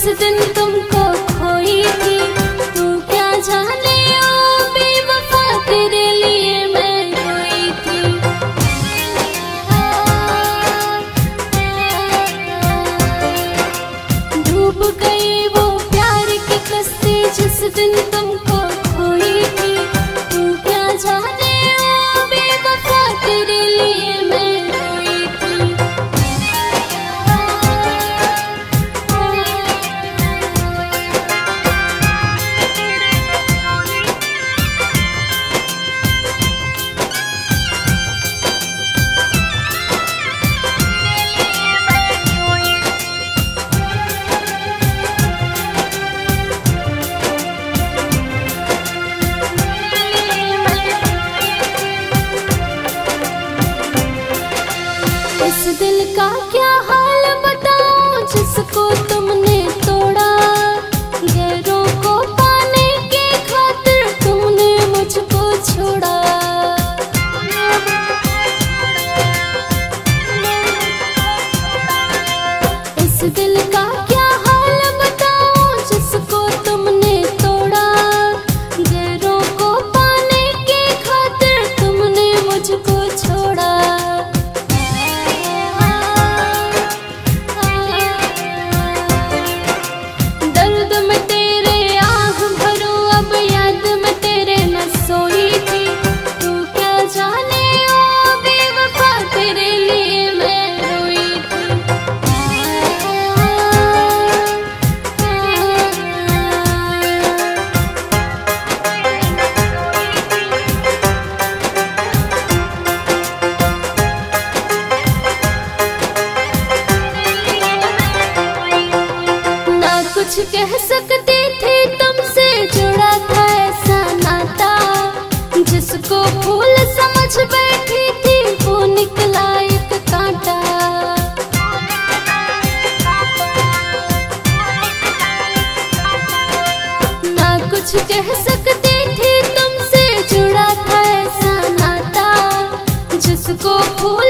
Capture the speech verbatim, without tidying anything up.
जिस दिन तुमको खोई थी, तू क्या जाने ओ बेवफा तेरे लिए मैं रोई थी। डूब गई वो प्यार की कश्ती जिस दिन तुमको खोई थी, तू क्या जाने ओ बेवफा तेरे लिए मैं रोई थी। इस दिल का क्या हाल बताऊं जिसको तुमने तोड़ा, गैरों को पाने के खातिर तुमने मुझको छोड़ा। इस दिल का क्या हाल बताऊं जिसको तुमने तोड़ा, गैरों को पाने के खातिर तुमने मुझको छोड़ा। कुछ कह सकती थी तुमसे जुड़ा था ऐसा नाता, जिसको फूल समझ बैठी थी वो निकला एक कांटा। ना कुछ कह सकती थी तुमसे जुड़ा था ऐसा नाता, जिसको फूल